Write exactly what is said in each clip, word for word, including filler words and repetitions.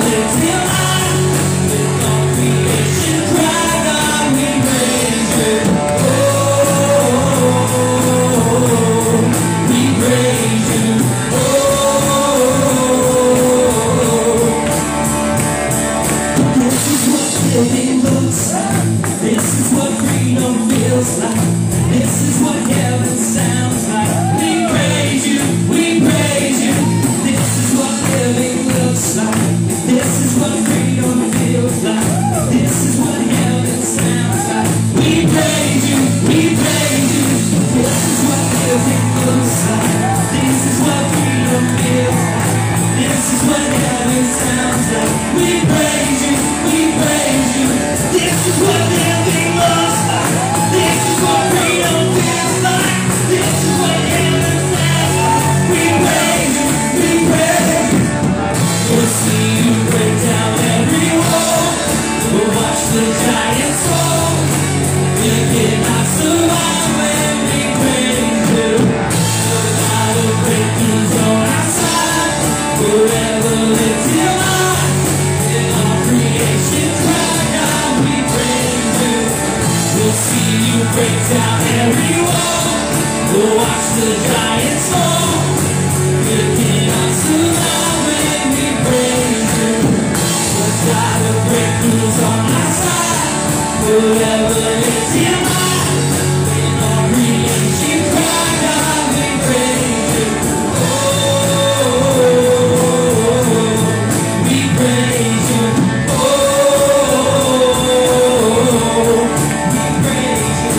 lifted high, with all creation cry, God, we praise you. Oh, we praise you. Oh, this is what living looks like. This is what freedom feels like. This is what heaven sounds like. We praise you, we praise you. This is what living looks like. This is what freedom feels like. This is what heaven sounds like. We praise you, we praise you. This is what living looks like. This is what freedom feels like. This is what heaven sounds like. We praise you, we praise you. This is what living looks like. This is what freedom feels like. This is what heaven sounds like. We praise you, we praise you. We'll see you break down every wall. We'll watch the giants fall. We cannot survive when we praise you. The God of breakthroughs on our side. Forever lifted high. In all creation cry, God, we praise you. We'll see you break down every wall. We'll watch the giants fall. We cannot survive when we praise you. The God of breakthroughs on our side. Forever lifted high. In all creation cry, God, we praise you. Oh, we praise you. Oh, we praise you.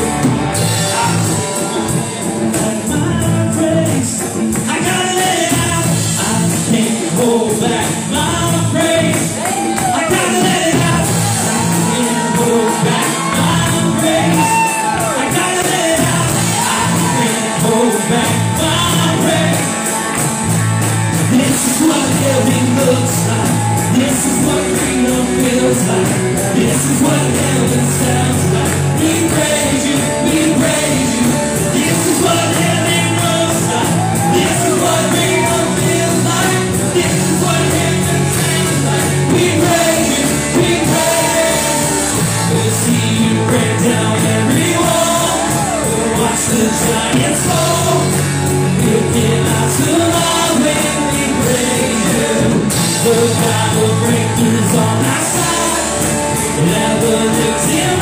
My praise, I gotta let it out. I can't hold back my praise. I gotta let it out. I can't hold back my praise. I gotta let it out. I can't hold back my praise. This is what living looks like. This is what freedom feels like. This is what heaven sounds like. We praise you, we praise you. This is what living looks like. This is what freedom feels like. This is what heaven sounds like. We praise you, we praise you. We'll see you break down every wall. We'll watch the giants fall. We cannot survive when we praise you. The God of breakthroughs on our side. Never lifted